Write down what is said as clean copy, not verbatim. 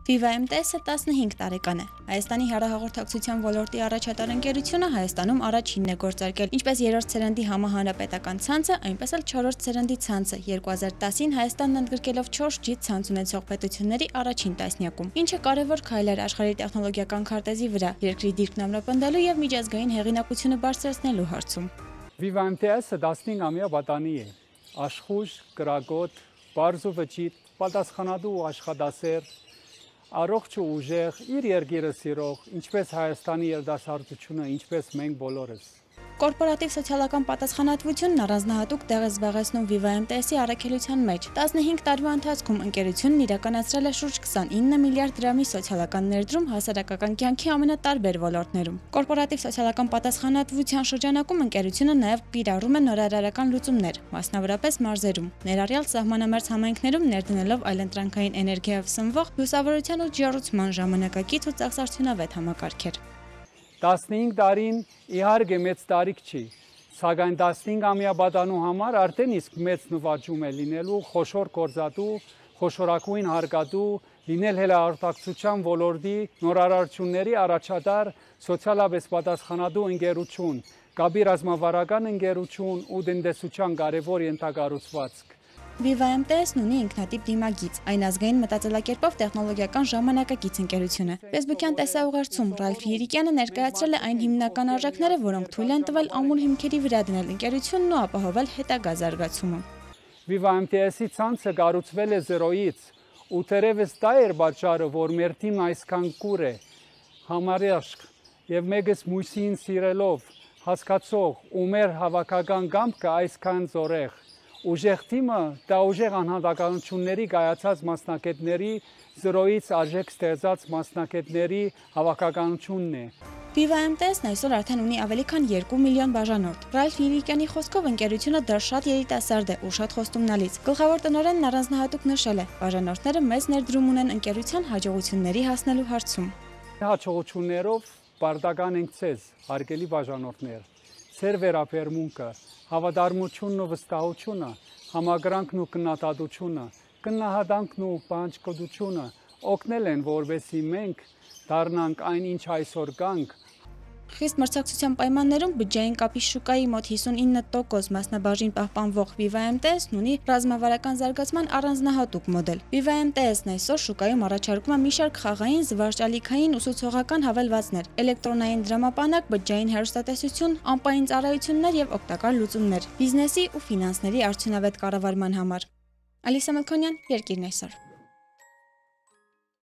VivaMTS-ը 15 տարեկան է։ Հայաստանի հեռահաղորդակցության ոլորտի առաջատար ընկերությունը Հայաստանում առաջինն է գործարկել ինչպես երրորդ սերնդի համահանրապետական ցանցը, այնպես էլ չորրորդ սերնդի ցանցը 2010-ին Հայաստանն ընդգրկելով 4G ցանց ունեցող պետությունների առաջին տասնյակում, ինչը կարևոր քայլ էր աշխարհի տեխնոլոգիական քարտեզի վրա, երկրի դիրքն ամրապնդելու եւ միջազգային հեղինակությունը բարձրացնելու հարցում։ VivaMTS-ը 15-ամյա պատանի է, աշխույժ, կրակոտ, բարձ ու վճիտ, պատասխանատու ու աշխատասեր, առողջ ու ուժեղ, իր երկիրը սիրող, ինչպես Հայաստանի երիտասարդությունը, ինչպես մենք բոլորս։ Կորպորատիվ սոցիալական պատասխանատվությունն առանձնահատուկ տեղ է զբաղեցնում VivaMTS-ի առաքելության մեջ։ 15 տարվա ընթացքում ընկերությունն իրականացրել է շուրջ 29 միլիարդ դրամի սոցիալական ներդրում հասարակական կյանքի ամենատարբեր ոլորտներում։ Կորպորատիվ սոցիալական պատասխանատվության շրջանակում ընկերությունը նաև կիրառում է նորարարական լուծումներ, մասնավորապես մարզերում, ներառյալ սահմանամերձ համայնքներում ներդնելով այլընտրանքային էներգիայով սնվող լուսավորության ու ջեռուցման ժամանակակից ու ծախսարդյունավետ համակարգեր։ 15 տարին իհարկե մեծ տարիք չի, սակայն 15-ամյա պատանու համար արդեն իսկ մեծ նվաճում է լինելու խոշոր գործատու, խոշորագույն հարկատու, լինել հեռուստատեսության ոլորտի նորարարությունների առաջատար, սոցիալապես պատասխանատու ընկերություն, կապի ռազմավարական ընկերություն ու տնտեսության կարևոր ենթակառուցվածք։ VivaMTS-ն ունի ինքնատիպ դիմագիծ, այն ազգային մտածելակերպով տեխնոլոգիական ժամանակակից ընկերություն է։ Facebook-յան տեսաուղերձում Ռալֆ Երիկյանը ներկայացրել է այն հիմնական արժեքները, որոնք թույլ են տվել ամուր հիմքերի վրա դնել ընկերությունն ու ապահովել հետագա զարգացումը։ VivaMTS-ի ցանցը կառուցվել է 0-ից, ու թերևս դա էր պատճառը, որ մեր թիմն այսքան կուր է, համարյաշք եւ մեգս մույսին սիրելով, հասկացող ու մեր հավաքական կամքը այսքան զորեղ։ Ուժեղ թիմը դա ուժեղ անհատականությունների կայացած մասնակիցների 0-ից արժեք ստեղծած մասնակիցների հավաքականությունն է։ VivaMTS-ն այսօր արդեն ունի ավելի քան 2 միլիոն բաժանորդ։ Ռալֆ Երիկյանի խոսքով ընկերությունը դեռ շատ երիտասարդ է ու շատ խոստումնալից։ Գլխավոր տնօրենն առանձնահատուկ նշել է. բաժանորդները մեծ ներդրում ունեն ընկերության հաջողությունների հասնելու հարցում։ Հաջողություններով պարտական ենք ցեզ, հարգելի բաժանորդներ։ Ձեր վերաբերմունքը, հավատարմությունն ու վստահությունը, համակրանքն ու քննադատությունը, քննադատանքն ու պահանջկոտությունը օգնել են, որովհետեւ մենք դառնանք այն, ինչ այսօր կանք։ Խիստ մրցակցության պայմաններում բջջային կապի շուկայի մոտ 59% մասնաբաժին պահպանվող VivaMTS-ն ունի ռազմավարական զարգացման առանձնահատուկ մոդել։ VivaMTS-ն այսօր շուկայում առաջարկում է մի շարք խաղային, զվարճալիքային, ուսուցողական հավելվածներ, էլեկտրոնային դրամապանակ, բջջային հեռուստատեսություն, ամպային ծառայություններ եւ օգտակար լուծումներ բիզնեսի ու ֆինանսների արդյունավետ կառավարման համար։ Ալիսա Մելքոնյան, Երկիրն այսօր։